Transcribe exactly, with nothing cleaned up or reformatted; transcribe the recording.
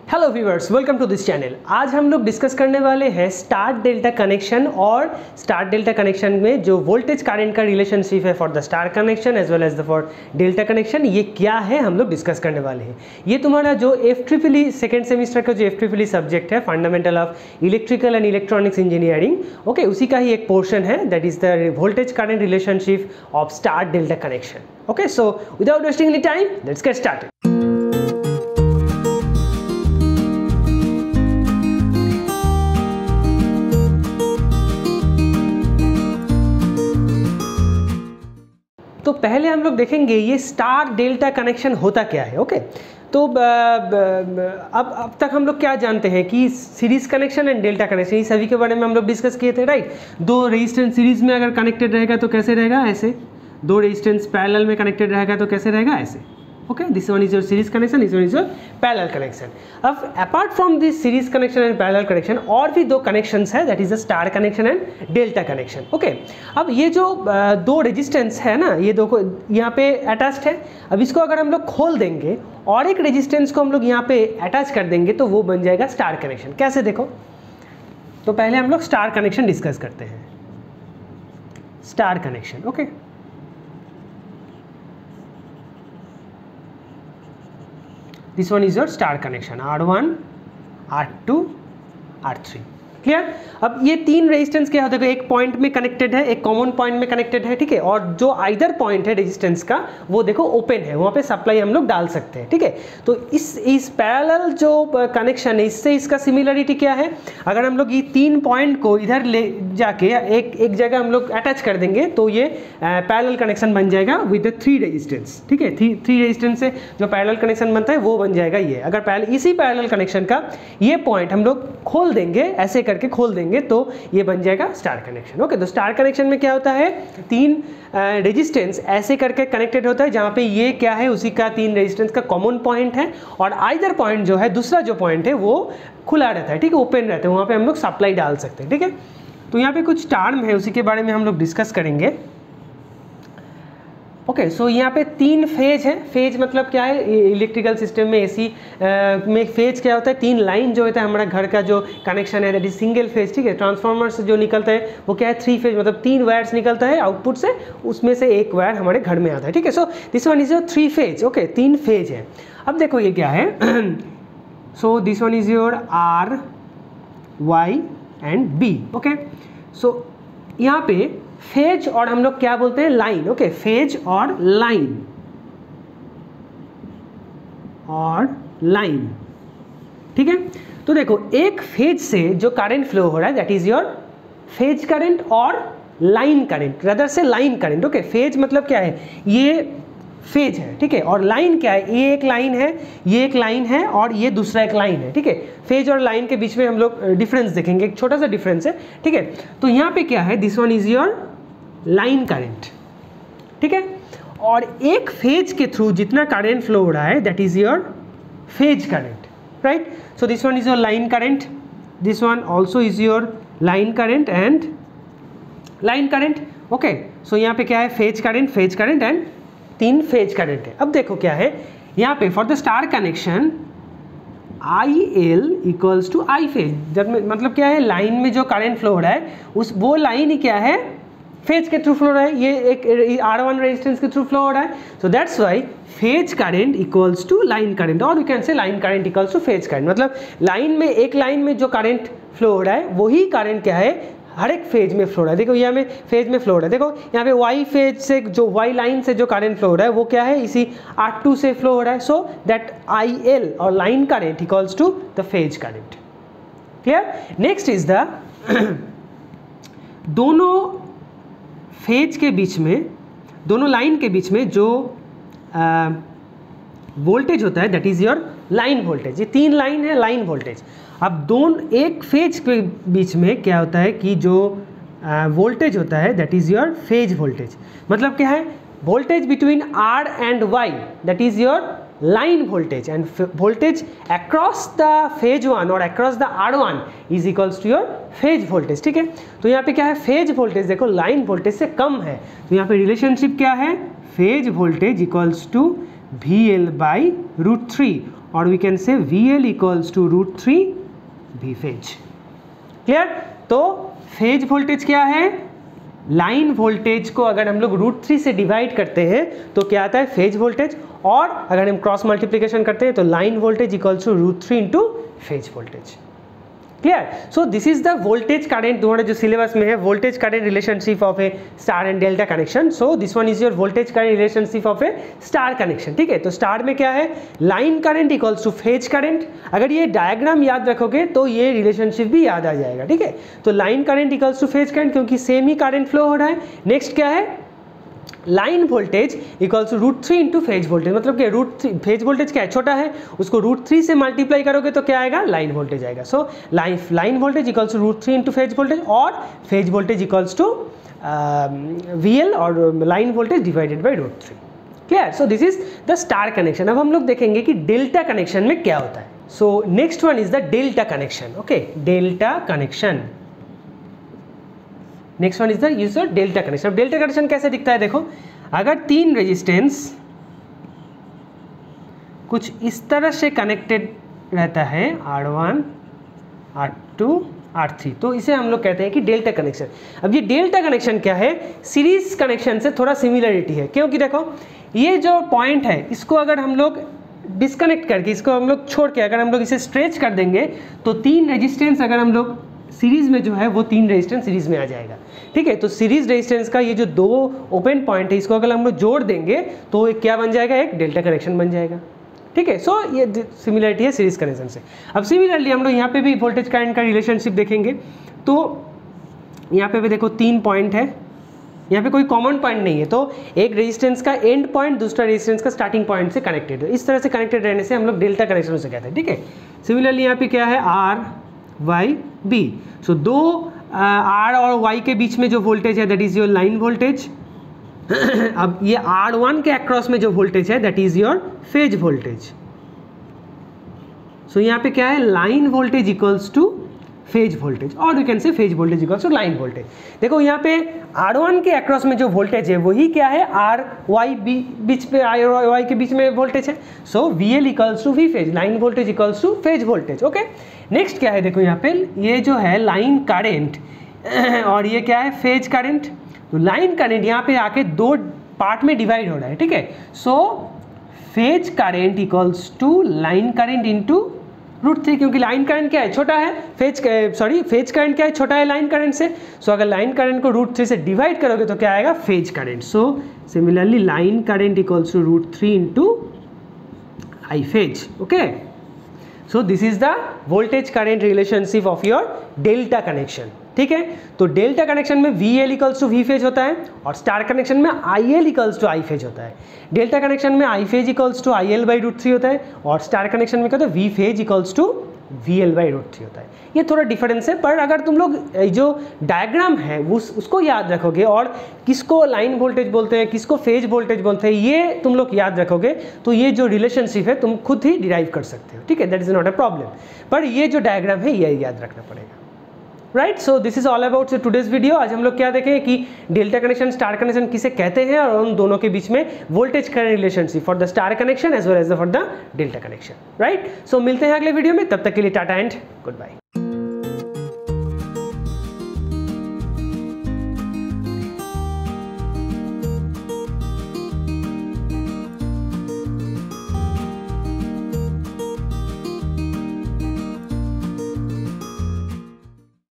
Hello viewers, welcome to this channel. आज हम लोग डिस्कस करने वाले हैं स्टार डेल्टा कनेक्शन और स्टार डेल्टा कनेक्शन में जो वोल्टेज करंट का रिलेशनशिप है for the star connection as well as the for delta connection, ये क्या है हम लोग डिस्कस करने वाले हैं। ये तुम्हारा जो F triple E second semester का जो एफ ट्रिपल ई सब्जेक्ट है, fundamental of electrical and electronics engineering, okay, उसी का ही एक पोर्शन है, that is the voltage current relationship of star delta connection. Okay, so without wasting any time, let's get started. तो पहले हम लोग देखेंगे ये स्टार डेल्टा कनेक्शन होता क्या है। ओके, तो अब अब तक हम लोग क्या जानते हैं कि series connection and delta connection, ये सभी के बारे में हम लोग डिस्कस किए थे, राइट। दो रेजिस्टेंस सीरीज में अगर कनेक्टेड रहेगा तो कैसे रहेगा, ऐसे। दो रेजिस्टेंस पैरेलल में कनेक्टेड रहेगा तो कैसे रहेगा, ऐसे। Okay, this one is your series connection, this one is your parallel connection. अब apart from this series connection and parallel connection और भी दो कनेक्शंस है, that is the star connection and delta connection. Okay, अब ये जो दो resistance है ना, ये दो को यहाँ पे अटैच्ड है। अब इसको अगर हम लोग खोल देंगे और एक रेजिस्टेंस को हम लोग यहाँ पे अटैच कर देंगे तो वो बन जाएगा स्टार कनेक्शन। कैसे, देखो, तो पहले हम लोग स्टार कनेक्शन डिस्कस करते हैं। Star connection, okay, this one is your star connection, R one, R two, R three। Clear. अब ये तीन रेजिस्टेंस क्या होता है, एक पॉइंट में कनेक्टेड है, एक कॉमन पॉइंट में कनेक्टेड है, ठीक है, और जो आइदर पॉइंट है रेजिस्टेंस का वो देखो ओपन है, वहाँ पे सप्लाई हम लोग डाल सकते हैं, ठीक है। तो इस इस पैरेलल जो कनेक्शन है, इससे इसका सिमिलरिटी क्या है, अगर हम लोग ये तीन पॉइंट को इधर ले जाके एक एक जगह हम लोग अटैच कर देंगे तो ये पैरेलल कनेक्शन बन जाएगा विद द थ्री रेजिस्टेंस, ठीक है। थ्री थ्री रेजिस्टेंस से जो पैरेलल कनेक्शन बनता है वो बन जाएगा ये। अगर पैरेलल इसी पैरेलल कनेक्शन का ये पॉइंट हम लोग खोल देंगे, ऐसे करके खोल देंगे तो ये बन जाएगा स्टार कनेक्शन। ओके, तो स्टार कनेक्शन में क्या होता है, तीन रेजिस्टेंस ऐसे करके कनेक्टेड होता है जहाँ पे ये क्या है, उसी का तीन रेजिस्टेंस का कॉमन पॉइंट है और आइदर पॉइंट जो है, दूसरा जो पॉइंट है वो खुला रहता है, ठीक है, ओपन रहता है, वहाँ पे हम लोग सप्लाई डाल सकते हैं, ठीक है। तो यहाँ पे कुछ टर्म है, उसी के बारे में हम लोग डिस्कस करेंगे। ओके okay, सो so यहाँ पे तीन फेज है। फेज मतलब क्या है, इलेक्ट्रिकल सिस्टम में एसी में फेज क्या होता है, तीन लाइन जो होता है, हमारा घर का जो कनेक्शन है दैट इज सिंगल फेज, ठीक है। ट्रांसफार्मर से जो निकलता है वो क्या है, थ्री फेज, मतलब तीन वायर्स निकलता है आउटपुट से, उसमें से एक वायर हमारे घर में आता है, ठीक है। So this one is your three phase, okay, तीन फेज है। अब देखो ये क्या है, so this one is your R Y and B, okay. So यहाँ पे फेज और हम लोग क्या बोलते हैं, लाइन, ओके, फेज और लाइन और लाइन, ठीक है। तो देखो एक फेज से जो करंट फ्लो हो रहा है that is your phase current और लाइन करंट, रदर से लाइन करंट। ओके, फेज मतलब क्या है, ये फेज है, ठीक है, और लाइन क्या है, ये एक लाइन है, ये एक लाइन है और ये दूसरा एक लाइन है, ठीक है। फेज और लाइन के बीच में हम लोग डिफरेंस देखेंगे, एक छोटा सा डिफरेंस है, ठीक है। तो यहाँ पे क्या है, this one is your line current, ठीक है, और एक फेज के थ्रू जितना करंट फ्लो हो रहा है that is your phase current, right. So this one is your line current, this one also is your line current and line current, okay. So यहाँ पे क्या है, phase current, phase current and तीन phase current है। अब देखो क्या है यहाँ पे, for the star connection I L equals to I phase, जब मतलब क्या है, लाइन में जो करंट फ्लो हो रहा है उस वो लाइन ही क्या है, फेज के थ्रू फ्लो हो रहा है, ये एक आर वन रेजिस्टेंस के थ्रू फ्लो हो रहा है। So that's why phase current equals to line current, और you can say line current equals to phase current, मतलब लाइन में एक लाइन में जो करंट फ्लो हो रहा है वही करंट क्या है, हर एक फेज में फ्लो हो रहा है। देखो यहाँ में फेज में फ्लो हो रहा है, देखो यहाँ पे वाई फेज से जो वाई लाइन से जो करंट फ्लो हो रहा है वो क्या है, इसी आर टू से फ्लो हो रहा है। सो दैट आई एल और line current equals to the phase current. Clear. Next is the दोनों फेज के बीच में, दोनों लाइन के बीच में जो वोल्टेज होता है that is your line voltage. ये तीन लाइन है, लाइन वोल्टेज। अब दोनों एक फेज के बीच में क्या होता है कि जो वोल्टेज होता है that is your phase voltage, मतलब क्या है, voltage between R and Y that is your line voltage, and voltage across the phase one और across the R one is equals to your phase voltage, ठीक है। तो यहाँ पे क्या है, फेज वोल्टेज देखो लाइन वोल्टेज से कम है, तो यहाँ पे रिलेशनशिप क्या है, phase voltage equals to V L by root three, और we can say V L equals to root three V phase. Clear? तो फेज वोल्टेज क्या है? लाइन वोल्टेज को अगर हम लोग रूट थ्री से डिवाइड करते हैं तो क्या आता है? Phase voltage. और अगर हम क्रॉस मल्टीप्लिकेशन करते हैं तो line voltage equals to root three into phase voltage. Clear? So this is the voltage current, तुम्हारे जो सिलेबस में है voltage current relationship of a star and delta connection. So this one is your voltage current relationship of a star connection. ठीक है, तो star में क्या है? Line current equals to phase current. अगर ये डायग्राम याद रखोगे तो ये रिलेशनशिप भी याद आ जाएगा। ठीक है, तो line current equals to phase current, क्योंकि सेम ही करंट फ्लो हो रहा है। नेक्स्ट क्या है? Line voltage equals to root three into phase voltage, मतलब कि रूट थ्री फेज वोल्टेज क्या है? छोटा है, उसको रूट थ्री से मल्टीप्लाई करोगे तो क्या आएगा? लाइन वोल्टेज आएगा। So line line voltage equals to root three into phase voltage, और phase voltage equals to V L और line voltage divided by root three. Clear? So this is the star connection. अब हम लोग देखेंगे कि delta connection में क्या होता है। So next one is the delta connection. Okay, delta connection. Next one is the use of delta connection. अब डेल्टा कनेक्शन कैसे दिखता है? देखो, अगर तीन रेजिस्टेंस कुछ इस तरह से कनेक्टेड रहता है, R one, R two, R three, तो इसे हम लोग कहते हैं कि डेल्टा कनेक्शन। अब ये डेल्टा कनेक्शन क्या है? सीरीज कनेक्शन से थोड़ा सिमिलरिटी है, क्योंकि देखो ये जो पॉइंट है इसको अगर हम लोग डिस्कनेक्ट करके, इसको हम लोग छोड़ के अगर हम लोग इसे स्ट्रेच कर देंगे तो तीन रेजिस्टेंस अगर हम लोग सीरीज में जो है वो तीन रेजिस्टेंस सीरीज में आ जाएगा। ठीक है, तो सीरीज रेजिस्टेंस का ये जो दो ओपन पॉइंट है इसको अगर हम लोग जोड़ देंगे तो एक क्या बन जाएगा? एक डेल्टा कनेक्शन बन जाएगा। ठीक है, सो ये सिमिलरिटी है सीरीज कनेक्शन से। अब सिमिलरली हम लोग यहाँ पे भी वोल्टेज करंट का रिलेशनशिप देखेंगे। तो यहाँ पे भी देखो तीन पॉइंट है, यहाँ पे कोई कॉमन पॉइंट नहीं है, तो एक रेजिस्टेंस का एंड पॉइंट दूसरा रेजिस्टेंस का स्टार्टिंग पॉइंट से कनेक्टेड है। इस तरह से कनेक्टेड रहने से हम लोग डेल्टा कनेक्शन से कहते हैं। ठीक है, सिमिलरली यहाँ पे क्या है? R Y B. सो दो आर uh, और वाई के बीच में जो वोल्टेज है that is your line voltage. अब ये आर वन के अक्रॉस में जो वोल्टेज है that is your phase voltage. So यहाँ पे क्या है? Line voltage equals to phase voltage, और you can say phase voltage equals to line voltage. देखो यहाँ पे आर वन के अक्रॉस में जो वोल्टेज है वही क्या है? आर वाई बी बीच पे आर वाई के बीच में वोल्टेज है। So V L equals to V phase, line voltage equals to phase voltage. Okay, next क्या है? देखो यहाँ पे ये जो है लाइन करंट और ये क्या है? Phase current. तो लाइन करंट यहाँ पे आके दो पार्ट में डिवाइड हो रहा है। ठीक है, so phase current equals to line current into root three, क्योंकि लाइन करंट क्या है? छोटा है। फेज सॉरी फेज करंट क्या है? छोटा है लाइन करंट से। सो so, अगर लाइन करंट को रूट थ्री से डिवाइड करोगे तो क्या आएगा? Phase current. So similarly line current equals to root three into I phase. Okay, so this is the voltage current relationship of your delta connection. ठीक है, तो डेल्टा कनेक्शन में V L equals to V phase होता है और star connection में I L equals to I phase होता है। डेल्टा कनेक्शन में I phase equals to I L by root three होता है और स्टार कनेक्शन में क्या होता है? V phase equals to V L by root three होता है। ये थोड़ा डिफरेंस है, पर अगर तुम लोग जो डायग्राम है उस उसको याद रखोगे और किसको लाइन वोल्टेज बोलते हैं, किसको फेज वोल्टेज बोलते हैं, ये तुम लोग याद रखोगे तो ये जो रिलेशनशिप है तुम खुद ही डिराइव कर सकते हो। ठीक है, that is not a problem, पर ये जो डायग्राम है ये याद रखना पड़ेगा। Right, so this is all about today's video. आज हम लोग क्या देखें कि डेल्टा कनेक्शन स्टार कनेक्शन किसे कहते हैं और उन दोनों के बीच में voltage current relationship for the star connection as well as for the delta connection. Right, so मिलते हैं अगले वीडियो में, तब तक के लिए टाटा एंड गुड बाय।